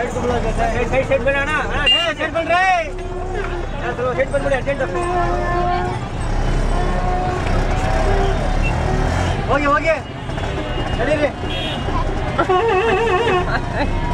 side ಬೇಡ ಅಣ್ಣ side ಬನ್ರಿ ಸೈಡ್ ಬಂದ್ಬಿಡಿ ಅರ್ಜೆಂಟ್ ಹೋಗಿ ನಡೀರಿ